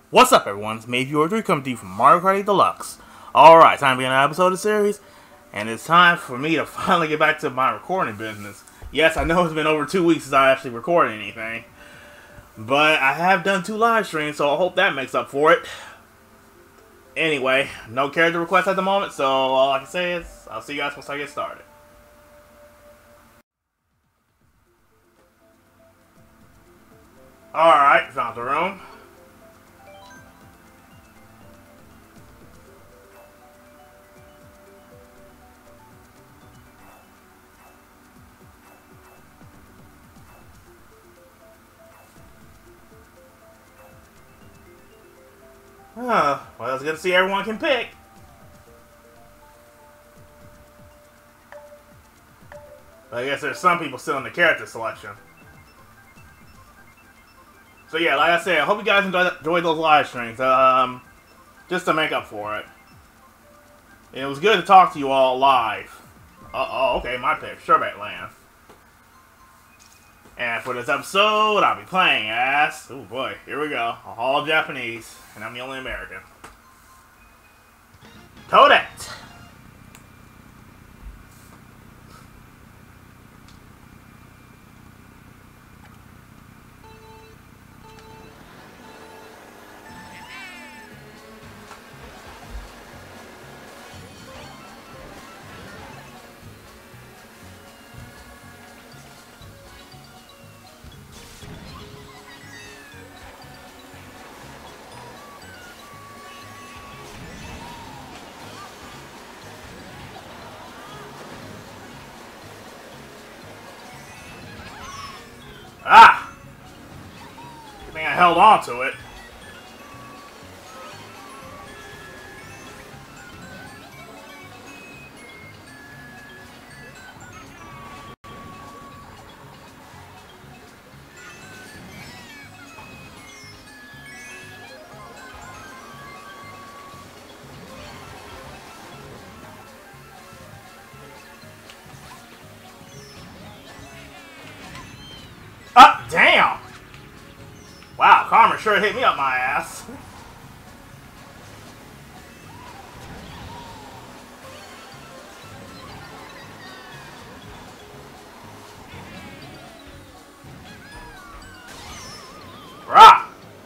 What's up, everyone? It's Mayviewer3 coming to you from Mario Kart 8 Deluxe. Alright, time to begin an episode of the series, and it's time for me to finally get back to my recording business. Yes, I know it's been over 2 weeks since I actually recorded anything, but I have done 2 live streams, so I hope that makes up for it. Anyway, no character requests at the moment, so all I can say is I'll see you guys once I get started. Alright, found the room. Well, it's good to see everyone can pick. But I guess there's some people still in the character selection. So yeah, like I said, I hope you guys enjoyed those live streams. Just to make up for it. And it was good to talk to you all live. Okay, my pick, Sherbet Land. And for this episode, I'll be playing as... oh boy, here we go. All Japanese, and I'm the only American. Toadette! Ah! Good thing I held on to it. Ah, damn! Wow, Karma sure hit me up my ass. Rah!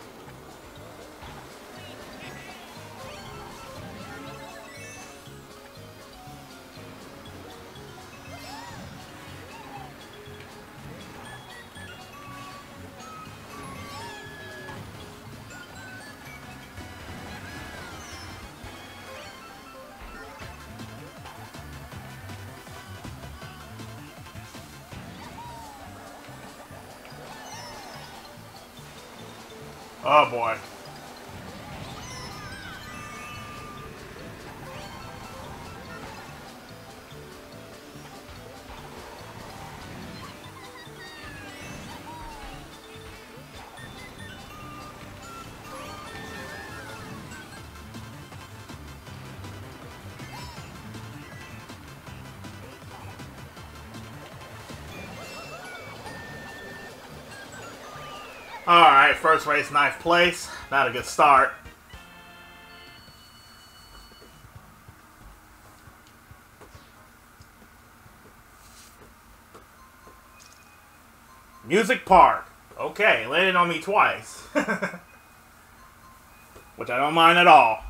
Oh boy. Alright, first race, 9th place. Not a good start. Music Park. Okay, landed on me twice. Which I don't mind at all.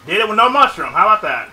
Did it with no mushroom. How about that?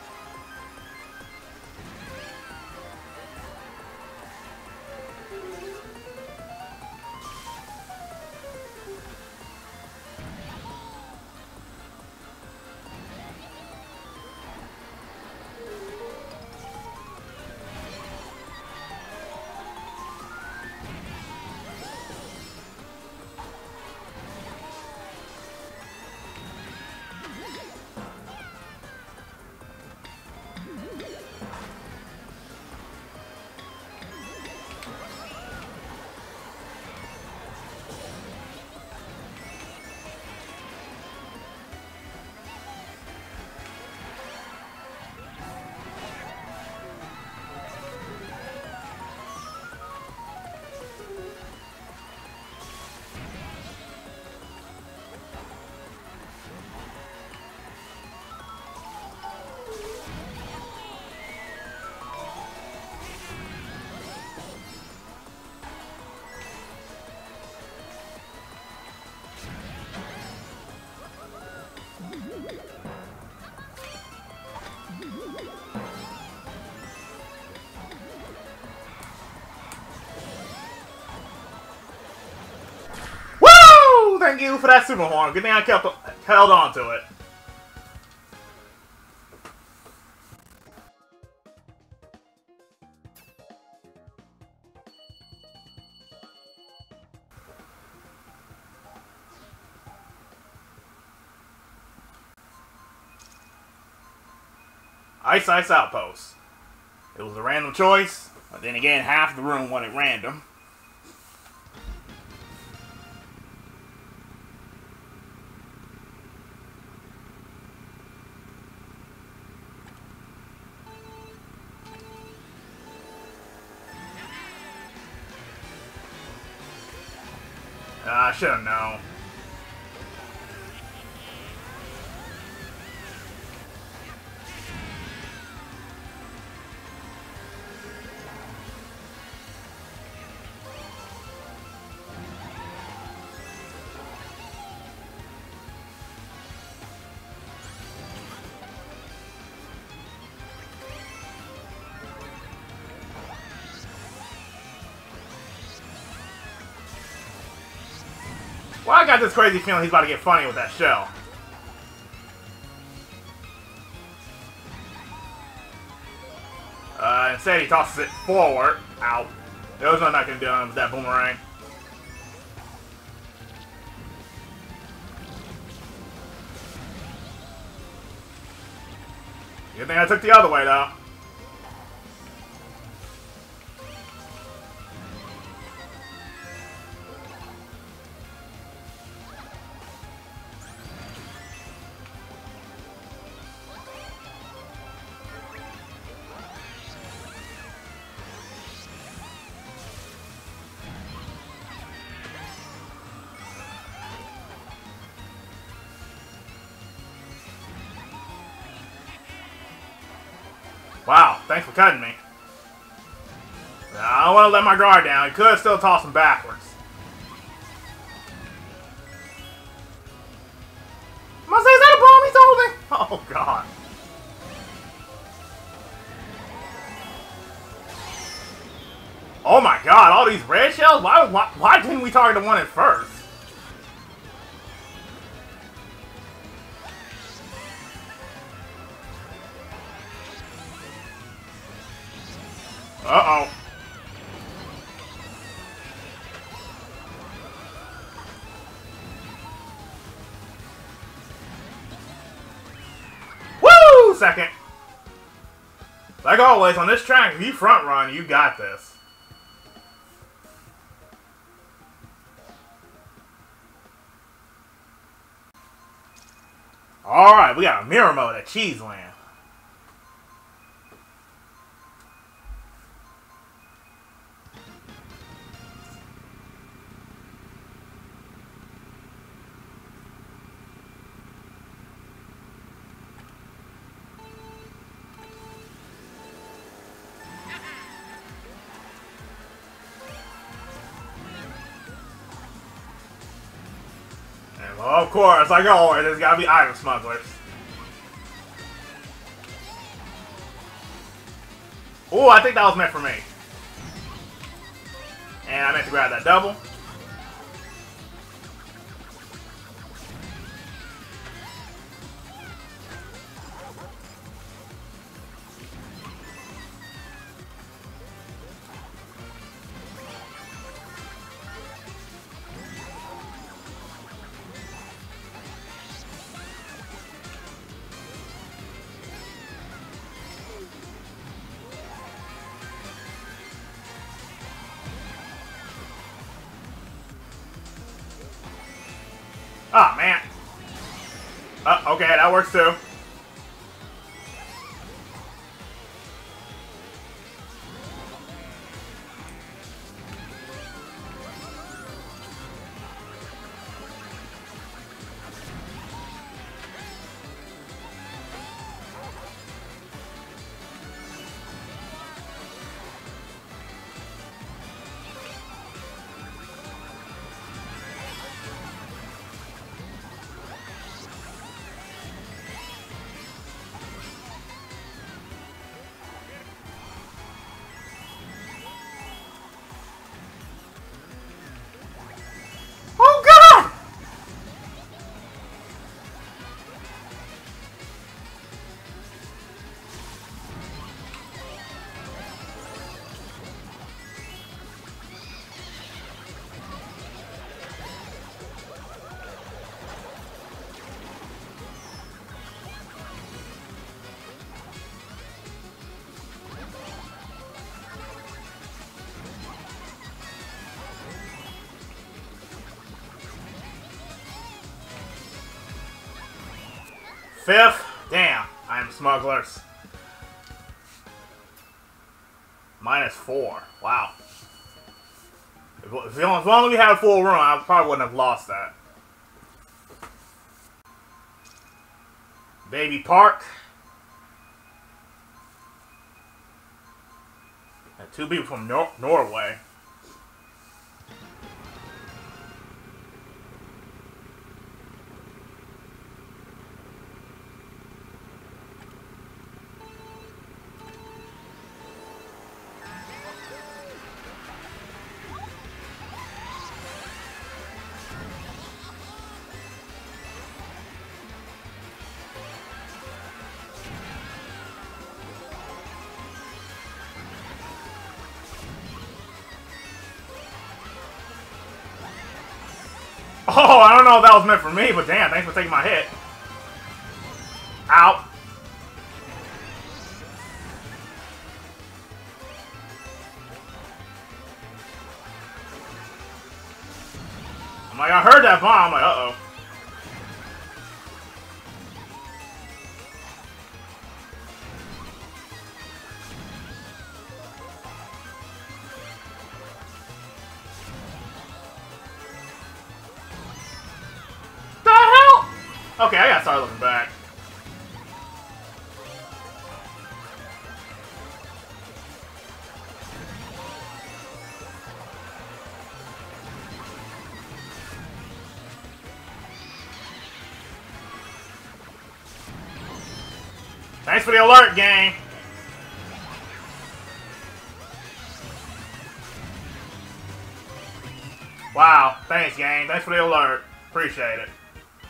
Thank you for that super horn. Good thing I held on to it. Ice Ice Outpost. It was a random choice, but then again, half the room wasn't random. I should have known. Well, I got this crazy feeling he's about to get funny with that shell. Instead, he tosses it forward. Out. There was nothing I can do with that boomerang. Good thing I took the other way, though. Wow, thanks for cutting me. I don't want to let my guard down. He could still toss him backwards. Must say, is that a bomb he's holding? Oh, God. Oh, my God. All these red shells? Why didn't we target the one at first? Uh-oh. Woo! Second. Like always, on this track, if you front run, you got this. Alright, we got a mirror mode at Cheeseland. Well, of course, like always, there's gotta be item smugglers. Oh, I think that was meant for me. And I meant to grab that double. Oh, man. Oh, okay, that works too. Oh, God! Fifth? Damn, I am smugglers. -4. Wow. If only we had a full run, I probably wouldn't have lost that. Baby Park. And 2 people from Norway. Oh, I don't know if that was meant for me, but damn, thanks for taking my hit. Ow. I'm like, I heard that bomb. I'm like, uh-oh. Okay, I gotta start looking back. Thanks for the alert, gang. Wow, thanks, gang. Thanks for the alert. Appreciate it.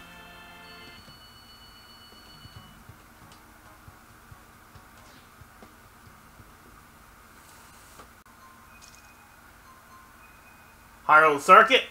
Hyrule Circuit.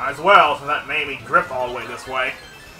Might as well, since that made me drift all the way this way.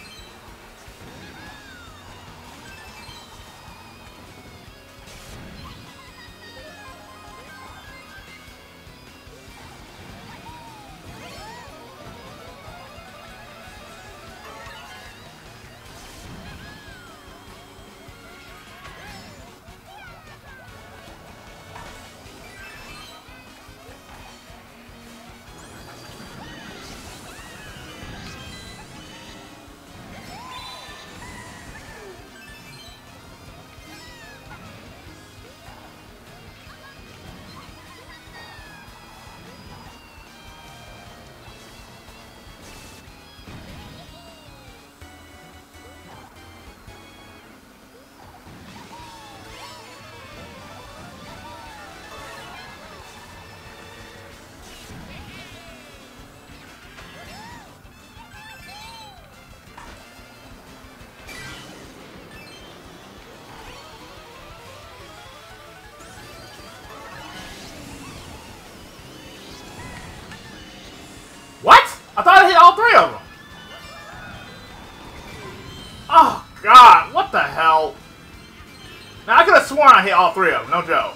I thought I hit all three of them! Oh, God, what the hell? Now, I could have sworn I hit all three of them, no joke.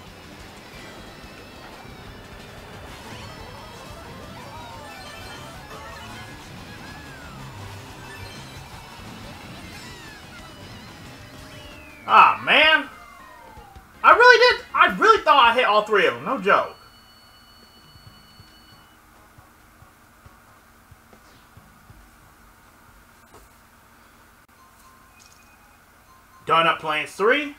Ah, man. I really thought I hit all three of them, no joke. Donut Plains 3.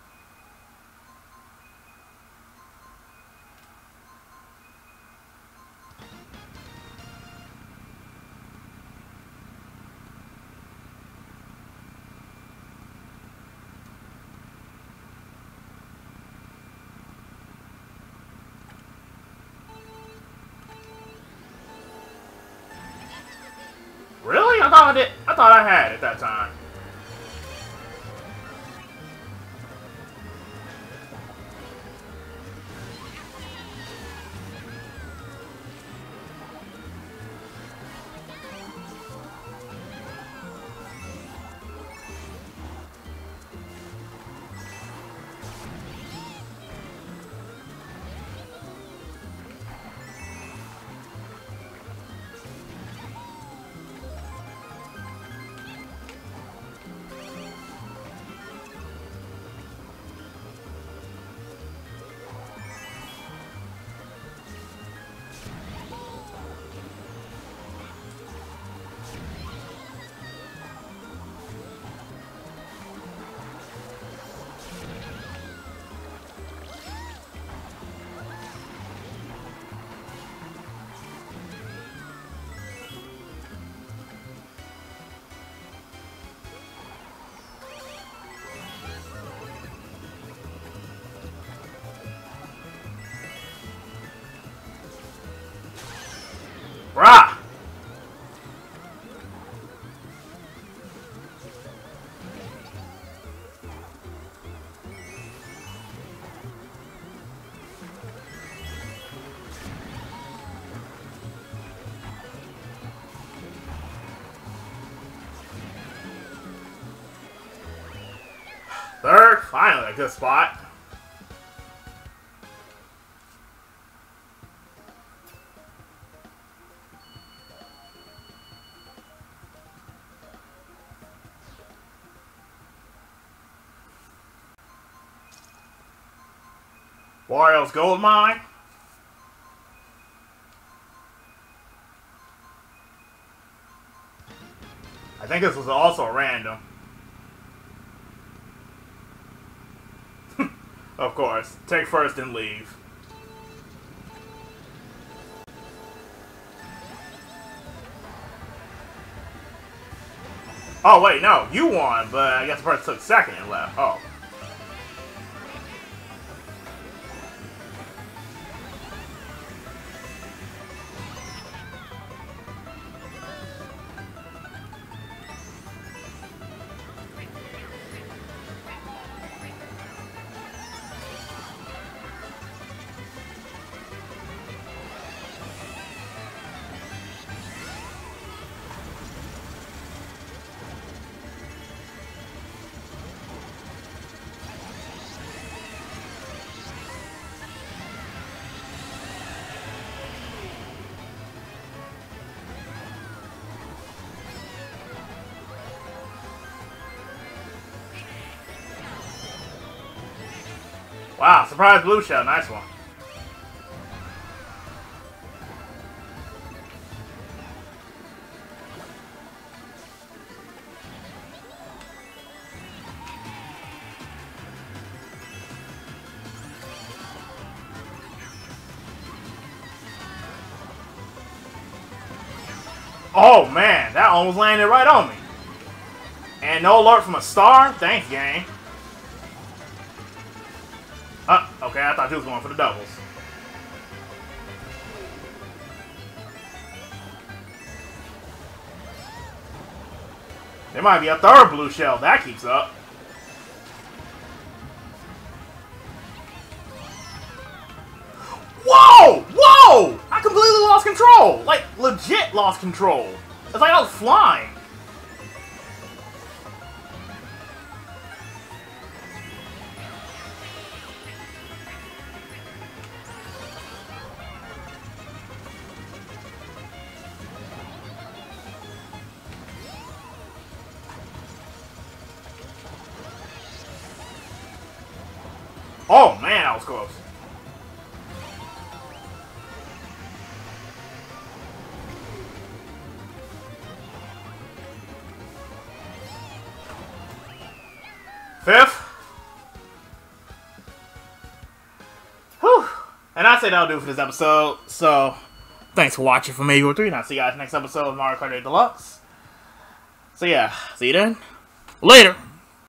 Really? I thought I had it that time. Brah! Third, finally a good spot. Wario's Gold Mine. I think this was also random. Of course. Take first and leave. Oh, wait, no. You won, but I guess the person took second and left. Oh. Wow, surprise blue shell. Nice one. Oh man, that almost landed right on me. And no alert from a star? Thanks, game. Okay, I thought you was going for the doubles. There might be a third blue shell. That keeps up. Whoa! Whoa! I completely lost control. Like, legit lost control. It's like I was flying. Oh man, that was close. Fifth. Whew. And I'd say that'll do it for this episode. So, thanks for watching from Meteor3, and I'll see you guys next episode of Mario Kart 8 Deluxe. So yeah, see you then. Later.